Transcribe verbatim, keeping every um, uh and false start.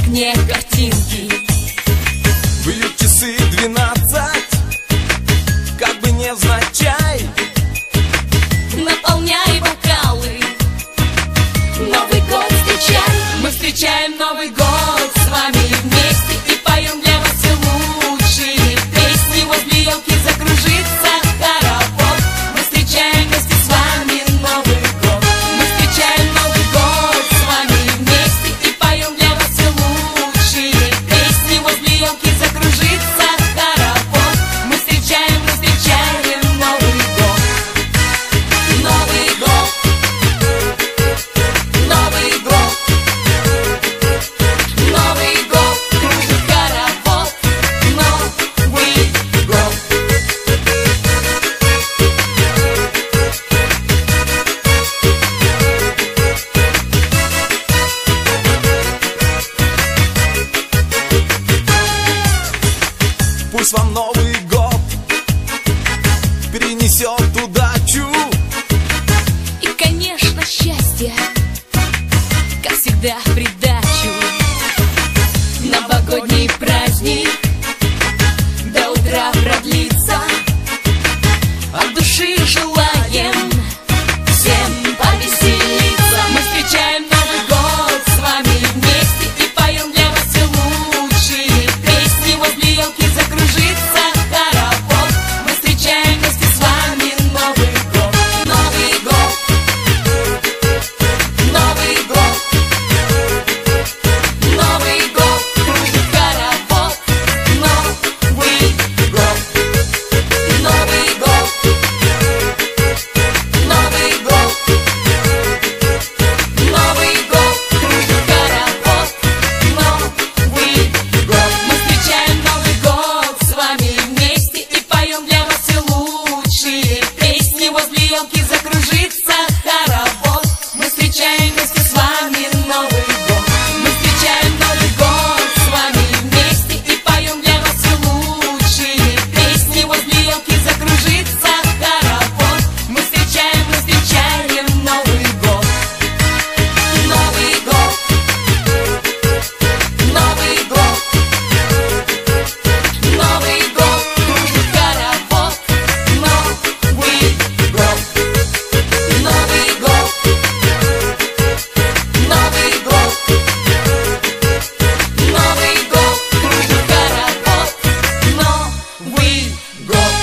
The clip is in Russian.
окне картинки. Бьют часы двенадцать, как бы невзначай. Наполняй бокалы, Новый год встречай. Мы встречаем Новый год с вами вместе и поем для вас все лучшие песни. Возле елки закружится хоровод. Мы встречаем вместе с вами Новый год. Мы встречаем Новый год с вами вместе и поем для вас все лучшие песни. Возле елки закружится хоровод. Мы встречаем, мы встречаем Новый год. Новый год, Новый год, Новый год, кружит хоровод. Новый год. Пусть вам Новый год принесет удачу И, конечно, счастье, как всегда, в придачу. Новогодний праздник до утра продлится. От души желаем всем повеселиться. Мы встречаем Новый год с вами вместе и поем для вас все лучшие песни. Возле елки закружится хоровод. Мы встречаем вместе с вами Новый год. Новый год, Новый год, Новый год, кружит хоровод. Новый год, Новый год, Новый год, Новый год, кружит хоровод. Новый год. Мы встречаем Новый год с вами вместе и поем для вас все лучшие песни. Возле елки закружится хоровод. Мы встречаем вместе с вами Новый год. Мы встречаем Новый год с вами вместе и поем для вас все лучшие песни. Возле елки закружится хоровод. Мы встречаем, мы встречаем Новый год. Новый год, Новый год, Новый год, кружит хоровод. Новый год, Новый год, Новый год, Новый год, кружит хоровод. Новый год.